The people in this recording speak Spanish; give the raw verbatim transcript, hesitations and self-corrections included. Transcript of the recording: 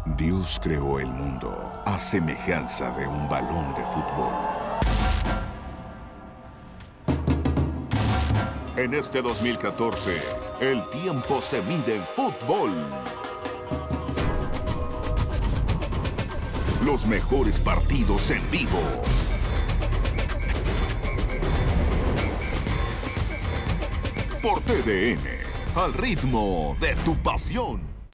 Dios creó el mundo a semejanza de un balón de fútbol. En este dos mil catorce, el tiempo se mide en fútbol. Los mejores partidos en vivo. Por T D N, al ritmo de tu pasión.